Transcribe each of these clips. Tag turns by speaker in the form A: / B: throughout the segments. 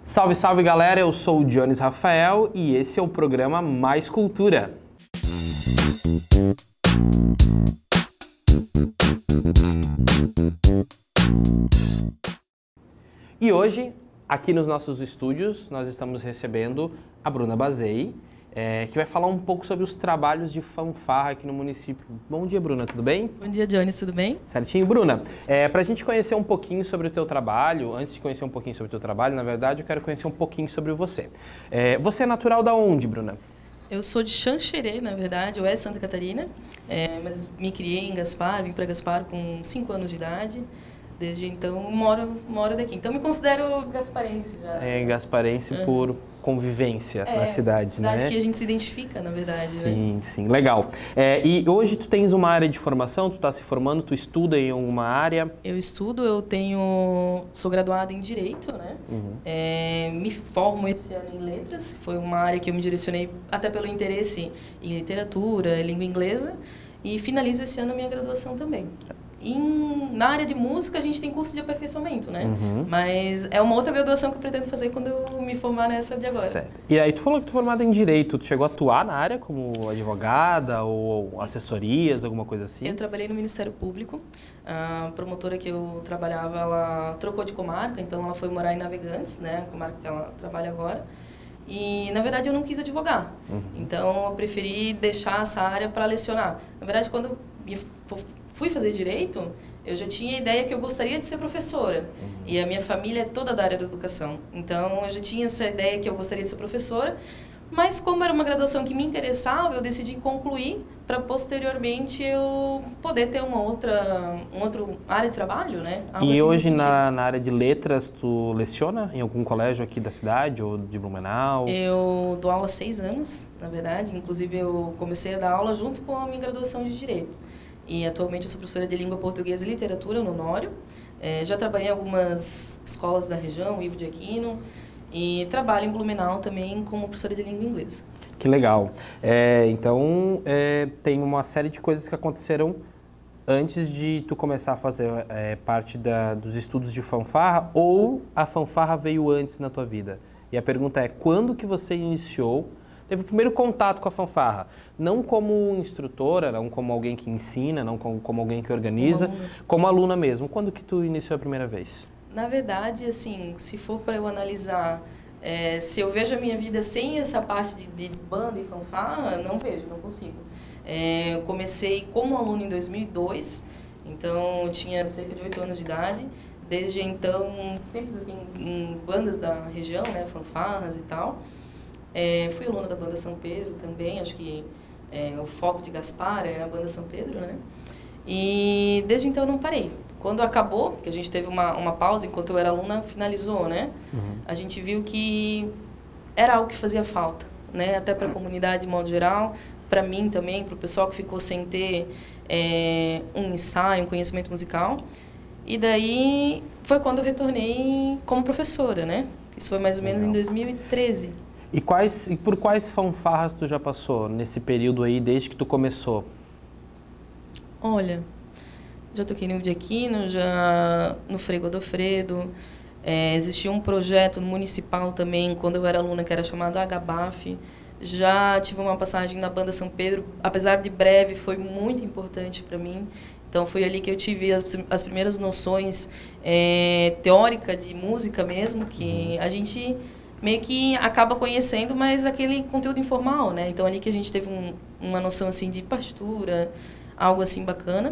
A: Salve, salve galera, eu sou o Jones Rafael e esse é o programa Mais Cultura. E hoje, aqui nos nossos estúdios, nós estamos recebendo a Bruna Bazei, que vai falar um pouco sobre os trabalhos de fanfarra aqui no município. Bom dia, Bruna, tudo bem?
B: Bom dia, Jones, tudo bem?
A: Certinho. Bruna, para a gente conhecer um pouquinho sobre o teu trabalho, antes de conhecer um pouquinho sobre o teu trabalho, na verdade, eu quero conhecer um pouquinho sobre você. Você é natural da onde, Bruna?
B: Eu sou de Xanxerê, na verdade, eu Santa Catarina, mas me criei em Gaspar, vim para Gaspar com 5 anos de idade. Desde então, moro daqui. Então, me considero gasparense já.
A: Gasparense por convivência na cidade, né?
B: Cidade que a gente se identifica, na verdade,
A: sim,
B: né?
A: Sim, legal. E hoje tu tens uma área de formação, tu está se formando, tu estuda em alguma área?
B: Eu estudo, sou graduada em Direito, né? Me formo esse ano em Letras, foi uma área que eu me direcionei até pelo interesse em literatura, língua inglesa, e finalizo esse ano a minha graduação também. Na área de música, a gente tem curso de aperfeiçoamento, né? Mas é uma outra graduação que eu pretendo fazer quando eu me formar nessa de agora.
A: Certo. E aí, tu falou que tu é formada em Direito. Tu chegou a atuar na área como advogada ou assessorias, alguma coisa assim?
B: Eu trabalhei no Ministério Público. A promotora que eu trabalhava, ela trocou de comarca, então ela foi morar em Navegantes, né? A comarca que ela trabalha agora. E, na verdade, eu não quis advogar. Então, eu preferi deixar essa área para lecionar. Na verdade, quando eu fui fazer Direito, eu já tinha a ideia que eu gostaria de ser professora. E a minha família é toda da área da educação. Então, eu já tinha essa ideia que eu gostaria de ser professora. Mas, como era uma graduação que me interessava, eu decidi concluir para, posteriormente, eu poder ter uma outra área de trabalho, né?
A: Algo e assim hoje, na área de letras, tu leciona em algum colégio aqui da cidade ou de Blumenau?
B: Eu dou aula há 6 anos, na verdade. Inclusive, eu comecei a dar aula junto com a minha graduação de Direito. E atualmente eu sou professora de Língua Portuguesa e Literatura no Honório. Já trabalhei em algumas escolas da região, Ivo de Aquino, e trabalho em Blumenau também como professora de Língua Inglesa.
A: Que legal. Então, tem uma série de coisas que aconteceram antes de tu começar a fazer parte dos estudos de fanfarra, ou a fanfarra veio antes na tua vida? E a pergunta é, quando que você iniciou, teve o primeiro contato com a fanfarra? Não como instrutora, não como alguém que ensina, não como alguém que organiza, como aluna mesmo. Quando que tu iniciou a primeira vez?
B: Na verdade, assim, se for para eu analisar, se eu vejo a minha vida sem essa parte de banda e fanfarra, não vejo, não consigo. Eu comecei como aluna em 2002, então eu tinha cerca de 8 anos de idade. Desde então, sempre toquei em bandas da região, né, fanfarras e tal. Fui aluna da banda São Pedro também, acho que o foco de Gaspar é a banda São Pedro, né? E desde então eu não parei. Quando acabou, que a gente teve uma pausa enquanto eu era aluna, finalizou, né? A gente viu que era algo que fazia falta, né? Até para a comunidade de modo geral, para mim também, para o pessoal que ficou sem ter um ensaio, um conhecimento musical. E daí foi quando eu retornei como professora, né? Isso foi mais ou menos em 2013.
A: E por quais fanfarras tu já passou nesse período aí, desde que tu começou?
B: Olha, já toquei no Ivo de Aquino, já no Frei Godofredo. Existia um projeto municipal também, quando eu era aluna, que era chamado HBAF. Já tive uma passagem na banda São Pedro, apesar de breve, foi muito importante para mim. Então, foi ali que eu tive as primeiras noções teóricas de música mesmo, que a gente meio que acaba conhecendo, mas aquele conteúdo informal, né? Então, ali que a gente teve uma noção, assim, de partitura, algo assim bacana.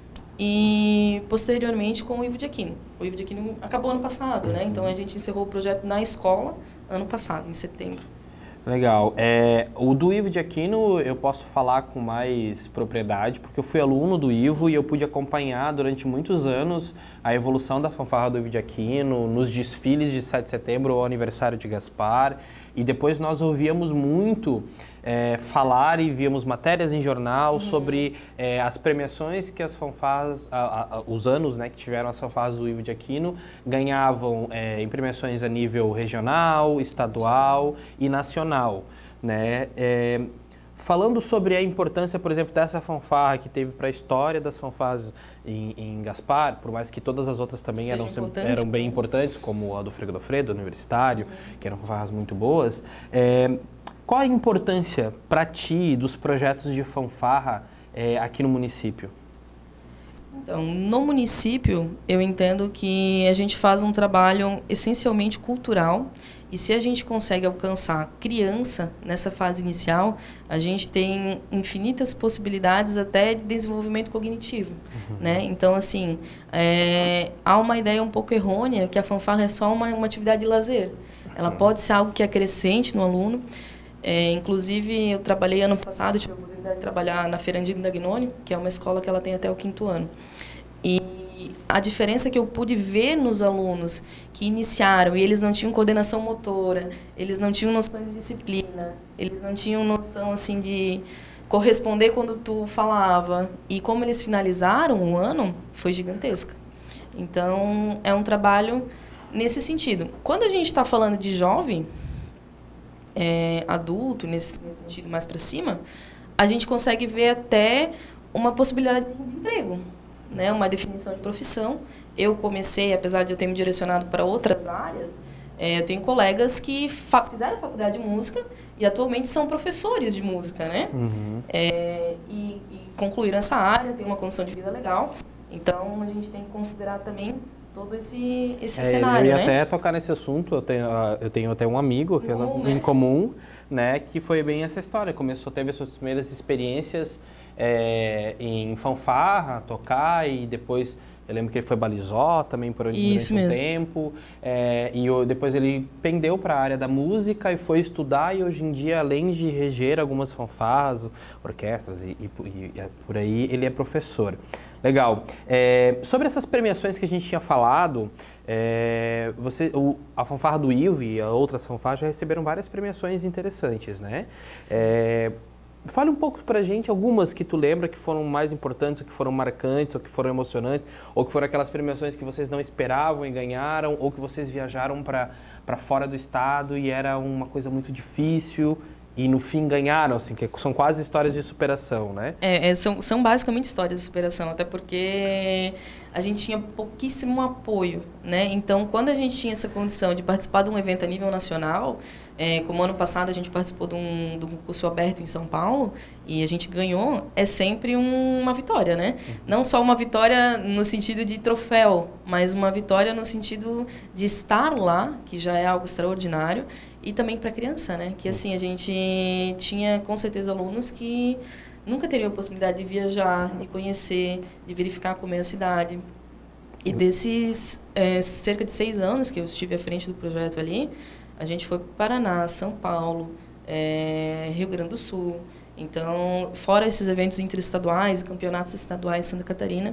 B: E, posteriormente, com o Ivo de Aquino. O Ivo de Aquino acabou ano passado, né? Então, a gente encerrou o projeto na escola ano passado, em setembro.
A: Legal. O do Ivo de Aquino eu posso falar com mais propriedade, porque eu fui aluno do Ivo e eu pude acompanhar durante muitos anos a evolução da fanfarra do Ivo de Aquino, nos desfiles de 7 de setembro, ao aniversário de Gaspar, e depois nós ouvíamos muito falar e víamos matérias em jornal sobre as premiações que as fanfarras, os anos, né, que tiveram as fanfarras do Ivo de Aquino, ganhavam em premiações a nível regional, estadual e nacional, né? falando sobre a importância, por exemplo, dessa fanfarra que teve para a história das fanfarras em Gaspar, por mais que todas as outras também eram bem importantes, como a do Frei Godofredo, do Universitário, que eram fanfarras muito boas, qual a importância para ti dos projetos de fanfarra aqui no município?
B: Então, no município, eu entendo que a gente faz um trabalho essencialmente cultural, e se a gente consegue alcançar criança nessa fase inicial, a gente tem infinitas possibilidades até de desenvolvimento cognitivo, né? Então, assim, há uma ideia um pouco errônea que a fanfarra é só uma atividade de lazer. Ela pode ser algo que acrescente no aluno. Inclusive, eu trabalhei ano passado, tive a oportunidade de trabalhar na Ferandino da Gnone, que é uma escola que ela tem até o 5º ano. E a diferença que eu pude ver nos alunos que iniciaram, e eles não tinham coordenação motora, eles não tinham noção de disciplina, eles não tinham noção assim de corresponder quando tu falava, e como eles finalizaram o ano, foi gigantesca. Então, é um trabalho nesse sentido. Quando a gente está falando de jovem, adulto, nesse sentido mais para cima, a gente consegue ver até uma possibilidade de emprego, né? Uma definição de profissão. Eu comecei, apesar de eu ter me direcionado para outras áreas, eu tenho colegas que fizeram faculdade de música e atualmente são professores de música, né? E concluíram essa área, tem uma condição de vida legal. Então, a gente tem que considerar também todo esse cenário,
A: eu ia
B: né?
A: até tocar nesse assunto. Eu tenho até um amigo em comum, né, que foi bem essa história. Teve as suas primeiras experiências em fanfarra, tocar, e depois eu lembro que ele foi balizó também durante um tempo. Depois ele pendeu para a área da música e foi estudar, e hoje em dia, além de reger algumas fanfarras, orquestras e por aí, ele é professor. Legal. Sobre essas premiações que a gente tinha falado, a fanfarra do Ivo e outras fanfarras já receberam várias premiações interessantes, né? Fale um pouco pra gente algumas que tu lembra que foram mais importantes, ou que foram marcantes, ou que foram emocionantes, ou que foram aquelas premiações que vocês não esperavam e ganharam, ou que vocês viajaram para fora do estado e era uma coisa muito difícil e no fim ganharam, assim, que são quase histórias de superação, né?
B: São basicamente histórias de superação, até porque a gente tinha pouquíssimo apoio, né? Então, quando a gente tinha essa condição de participar de um evento a nível nacional, como ano passado a gente participou de um concurso aberto em São Paulo e a gente ganhou, é sempre uma vitória, né? Não só uma vitória no sentido de troféu, mas uma vitória no sentido de estar lá, que já é algo extraordinário, e também para a criança, né? Que assim, a gente tinha com certeza alunos que nunca teriam a possibilidade de viajar, de conhecer, de verificar como é a cidade. E desses cerca de 6 anos que eu estive à frente do projeto ali, a gente foi para o Paraná, São Paulo, Rio Grande do Sul. Então, fora esses eventos interestaduais e campeonatos estaduais em Santa Catarina.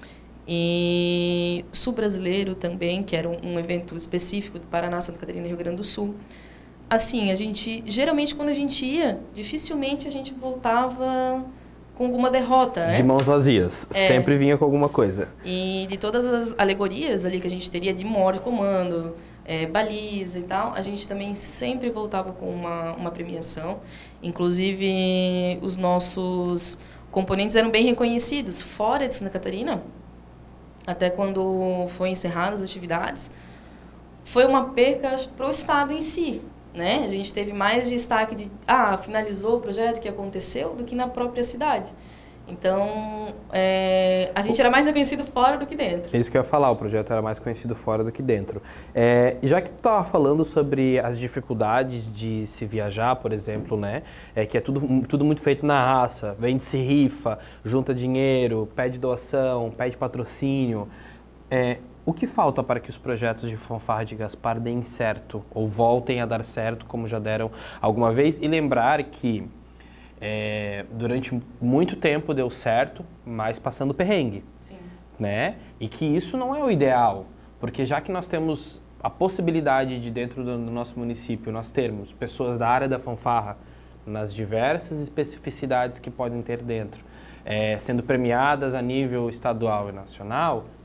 B: E Sul Brasileiro também, que era um evento específico do Paraná, Santa Catarina e Rio Grande do Sul. Assim, geralmente quando a gente ia, dificilmente a gente voltava com alguma derrota, né?
A: De mãos vazias, sempre vinha com alguma coisa.
B: E de todas as alegorias ali que a gente teria de morde comando, baliza e tal, a gente também sempre voltava com uma premiação. Inclusive, os nossos componentes eram bem reconhecidos fora de Santa Catarina, até quando foi encerradas as atividades. Foi uma perca para o estado em si, né? A gente teve mais destaque de finalizou o projeto, que aconteceu, do que na própria cidade. Então, a gente era mais reconhecido fora do que dentro.
A: É isso que eu ia falar, o projeto era mais conhecido fora do que dentro. Já que tu estava falando sobre as dificuldades de se viajar, por exemplo, né? Que é tudo muito feito na raça, vende-se rifa, junta dinheiro, pede doação, pede patrocínio. O que falta para que os projetos de fanfarra de Gaspar deem certo, ou voltem a dar certo, como já deram alguma vez? E lembrar que durante muito tempo deu certo, mas passando perrengue.
B: Sim.
A: Né? E que isso não é o ideal, porque já que nós temos a possibilidade de, dentro do nosso município, nós termos pessoas da área da fanfarra nas diversas especificidades que podem ter dentro, sendo premiadas a nível estadual e nacional,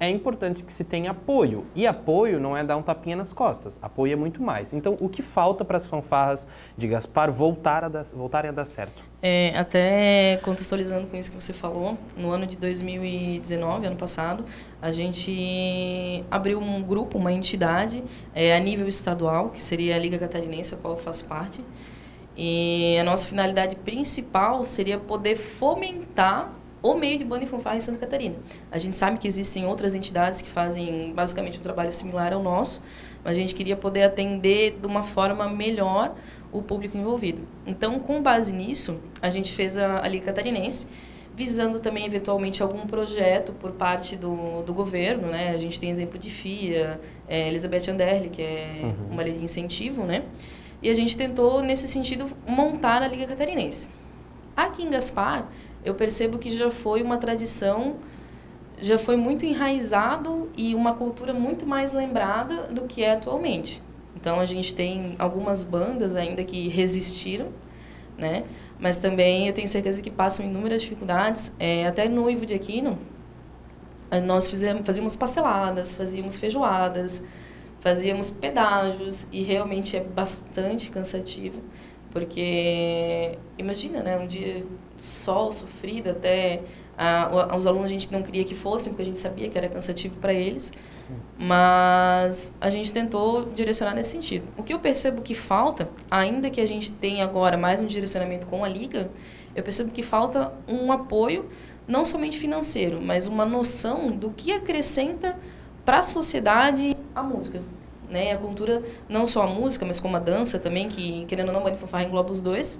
A: é importante que se tenha apoio. E apoio não é dar um tapinha nas costas, apoio é muito mais. Então, o que falta para as fanfarras de Gaspar voltarem a dar certo?
B: Até contextualizando com isso que você falou, no ano de 2019, ano passado, a gente abriu um grupo, uma entidade a nível estadual, que seria a Liga Catarinense, a qual eu faço parte. E a nossa finalidade principal seria poder fomentar o meio de banda e fanfarra em Santa Catarina. A gente sabe que existem outras entidades que fazem basicamente um trabalho similar ao nosso, mas a gente queria poder atender de uma forma melhor o público envolvido. Então, com base nisso, a gente fez a Liga Catarinense, visando também, eventualmente, algum projeto por parte do governo, né? A gente tem exemplo de FIA, Elizabeth Anderle, que é uma lei de incentivo, né? E a gente tentou, nesse sentido, montar a Liga Catarinense. Aqui em Gaspar, eu percebo que já foi uma tradição, já foi muito enraizado e uma cultura muito mais lembrada do que é atualmente. Então, a gente tem algumas bandas ainda que resistiram, né? Mas também eu tenho certeza que passam inúmeras dificuldades. Até no Ivo de Aquino, nós fazíamos pasteladas, fazíamos feijoadas, fazíamos pedágios, e realmente é bastante cansativo, porque imagina, né, um dia sol sofrido, até os alunos a gente não queria que fossem, porque a gente sabia que era cansativo para eles. Sim. Mas a gente tentou direcionar nesse sentido. O que eu percebo que falta, ainda que a gente tenha agora mais um direcionamento com a Liga, eu percebo que falta um apoio, não somente financeiro, mas uma noção do que acrescenta para a sociedade a música, né? A cultura, não só a música, mas como a dança também, que, querendo ou não, a fanfarra engloba os dois.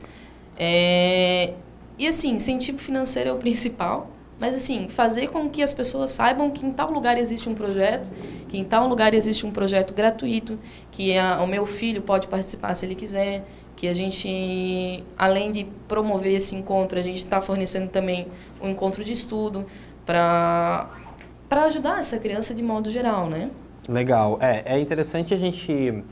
B: E, assim, incentivo financeiro é o principal, mas, assim, fazer com que as pessoas saibam que em tal lugar existe um projeto, que em tal lugar existe um projeto gratuito, que o meu filho pode participar se ele quiser, que a gente, além de promover esse encontro, a gente está fornecendo também um encontro de estudo para ajudar essa criança de modo geral, né?
A: Legal. É interessante a gente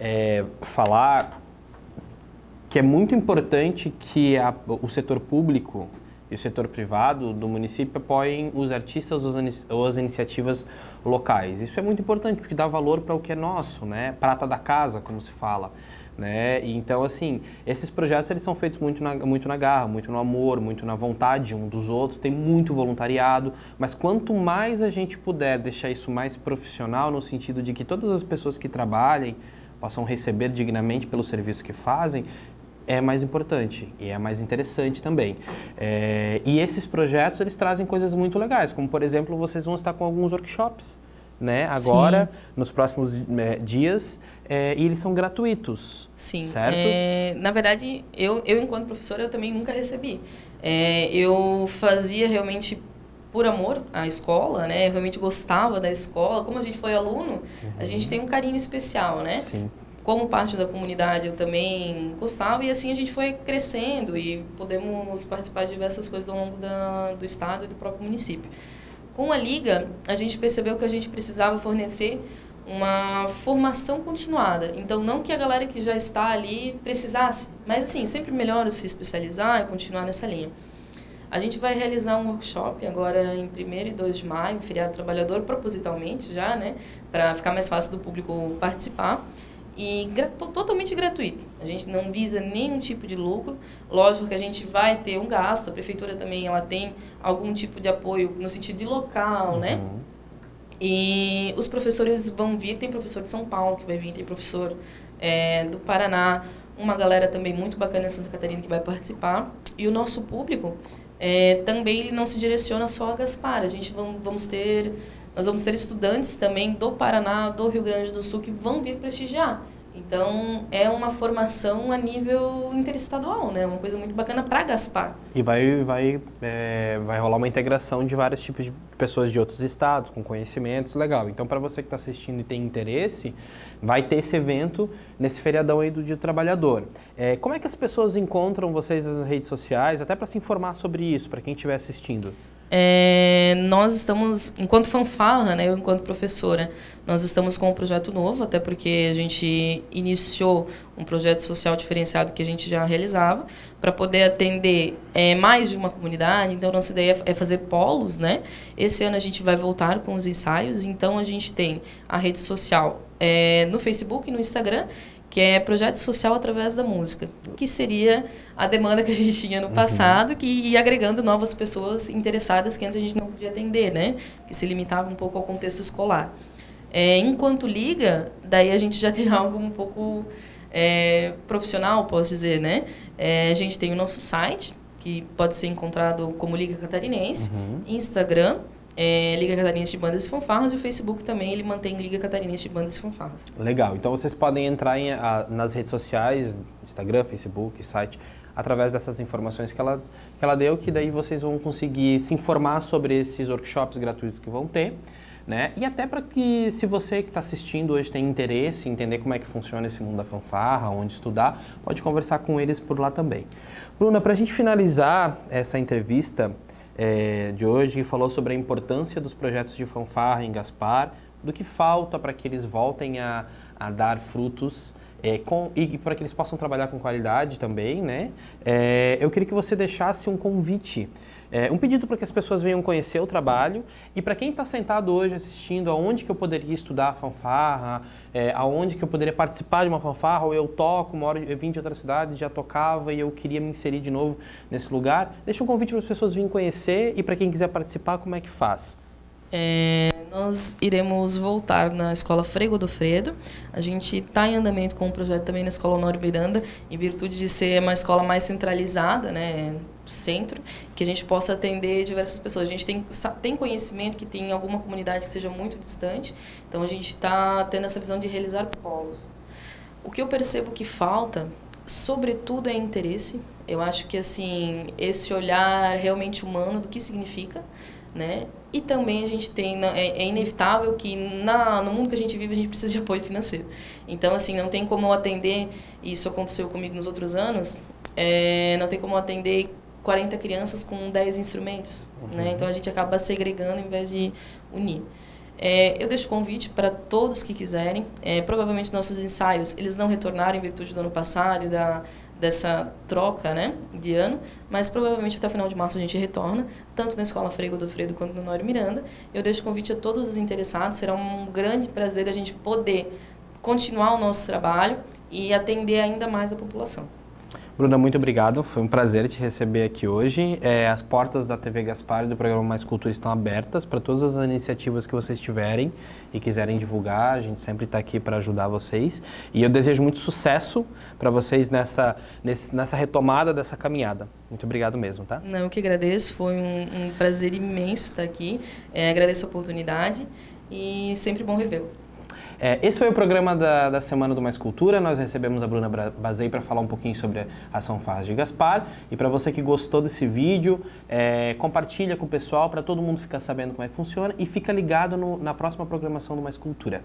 A: falar que é muito importante que o setor público e o setor privado do município apoiem os artistas ou as iniciativas locais. Isso é muito importante, porque dá valor para o que é nosso, né? Prata da casa, como se fala. Né? E então, assim, esses projetos eles são feitos muito na garra, muito no amor, muito na vontade um dos outros, tem muito voluntariado, mas quanto mais a gente puder deixar isso mais profissional, no sentido de que todas as pessoas que trabalhem possam receber dignamente pelo serviço que fazem, é mais importante e é mais interessante também. E esses projetos, eles trazem coisas muito legais, como, por exemplo, vocês vão estar com alguns workshops, né? Agora, sim, nos próximos dias, e eles são gratuitos.
B: Sim.
A: Certo?
B: Na verdade, eu enquanto professora, eu também nunca recebi. Eu fazia realmente por amor à escola, né? Eu realmente gostava da escola. Como a gente foi aluno, a gente tem um carinho especial, né?
A: Sim.
B: Como parte da comunidade, eu também gostava, e assim a gente foi crescendo e podemos participar de diversas coisas ao longo do estado e do próprio município. Com a Liga, a gente percebeu que a gente precisava fornecer uma formação continuada. Então, não que a galera que já está ali precisasse, mas, assim, sempre melhor se especializar e continuar nessa linha. A gente vai realizar um workshop agora em 1º e 2 de maio, feriado trabalhador, propositalmente já, né? Para ficar mais fácil do público participar. E totalmente gratuito. A gente não visa nenhum tipo de lucro. Lógico que a gente vai ter um gasto. A prefeitura também ela tem algum tipo de apoio no sentido de local, né? E os professores vão vir. Tem professor de São Paulo que vai vir, tem professor do Paraná, uma galera também muito bacana em Santa Catarina que vai participar. E o nosso público também ele não se direciona só a Gaspar. Nós vamos ter estudantes também do Paraná, do Rio Grande do Sul, que vão vir prestigiar. Então, é uma formação a nível interestadual, né? Uma coisa muito bacana para Gaspar.
A: E vai rolar uma integração de vários tipos de pessoas de outros estados, com conhecimentos, legal. Então, para você que está assistindo e tem interesse, vai ter esse evento nesse feriadão aí do Dia do Trabalhador. Como é que as pessoas encontram vocês nas redes sociais, até para se informar sobre isso, para quem estiver assistindo?
B: Nós estamos, enquanto fanfarra, né, eu enquanto professora, nós estamos com um projeto novo, até porque a gente iniciou um projeto social diferenciado que a gente já realizava, para poder atender mais de uma comunidade. Então, nossa ideia é fazer polos, né? Esse ano a gente vai voltar com os ensaios, então a gente tem a rede social no Facebook e no Instagram, que é projeto social através da música, que seria a demanda que a gente tinha no passado, que ia agregando novas pessoas interessadas que antes a gente não podia atender, né? Que se limitava um pouco ao contexto escolar. Enquanto liga, daí a gente já tem algo um pouco profissional, posso dizer, né? A gente tem o nosso site, que pode ser encontrado como Liga Catarinense, Instagram, Liga Catarinense de Bandas e Fanfarras, e o Facebook também, ele mantém Liga Catarinense de Bandas e Fanfarras.
A: Legal, então vocês podem entrar nas redes sociais, Instagram, Facebook, site, através dessas informações que ela deu, que daí vocês vão conseguir se informar sobre esses workshops gratuitos que vão ter, né? E até para que, se você que está assistindo hoje tem interesse em entender como é que funciona esse mundo da fanfarra, onde estudar, pode conversar com eles por lá também. Bruna, para a gente finalizar essa entrevista de hoje, que falou sobre a importância dos projetos de fanfarra em Gaspar, do que falta para que eles voltem a dar frutos e para que eles possam trabalhar com qualidade também, né? Eu queria que você deixasse um convite, um pedido para que as pessoas venham conhecer o trabalho, e para quem está sentado hoje assistindo, aonde que eu poderia estudar a fanfarra, aonde que eu poderia participar de uma fanfarra, ou eu toco, eu vim de outra cidade, já tocava e eu queria me inserir de novo nesse lugar. Deixa um convite para as pessoas virem conhecer, e para quem quiser participar, como é que faz?
B: Nós iremos voltar na Escola Frei Godofredo. A gente está em andamento com um projeto também na Escola Honório Miranda, em virtude de ser uma escola mais centralizada, né, centro, que a gente possa atender diversas pessoas. A gente tem conhecimento que tem alguma comunidade que seja muito distante, então a gente está tendo essa visão de realizar polos. O que eu percebo que falta, sobretudo, é interesse. Eu acho que assim, esse olhar realmente humano do que significa, né? E também a gente tem, é inevitável que no mundo que a gente vive a gente precisa de apoio financeiro. Então, assim, não tem como atender, e isso aconteceu comigo nos outros anos, não tem como atender 40 crianças com 10 instrumentos, né? Então a gente acaba segregando em vez de unir. Eu deixo o convite para todos que quiserem. Provavelmente nossos ensaios eles não retornaram em virtude do ano passado e dessa troca, né, de ano, mas provavelmente até o final de março a gente retorna, tanto na Escola Frei Godofredo quanto no Honório Miranda. Eu deixo o convite a todos os interessados. Será um grande prazer a gente poder continuar o nosso trabalho e atender ainda mais a população.
A: Bruna, muito obrigado. Foi um prazer te receber aqui hoje. As portas da TV Gaspar e do programa Mais Cultura estão abertas para todas as iniciativas que vocês tiverem e quiserem divulgar. A gente sempre está aqui para ajudar vocês. E eu desejo muito sucesso para vocês nessa retomada dessa caminhada. Muito obrigado mesmo, tá?
B: Não, eu que agradeço. Foi um prazer imenso estar aqui. Agradeço a oportunidade e sempre bom revê-lo.
A: Esse foi o programa da Semana do Mais Cultura. Nós recebemos a Bruna Bazei para falar um pouquinho sobre as fanfarras de Gaspar. E para você que gostou desse vídeo, compartilha com o pessoal para todo mundo ficar sabendo como é que funciona, e fica ligado na próxima programação do Mais Cultura.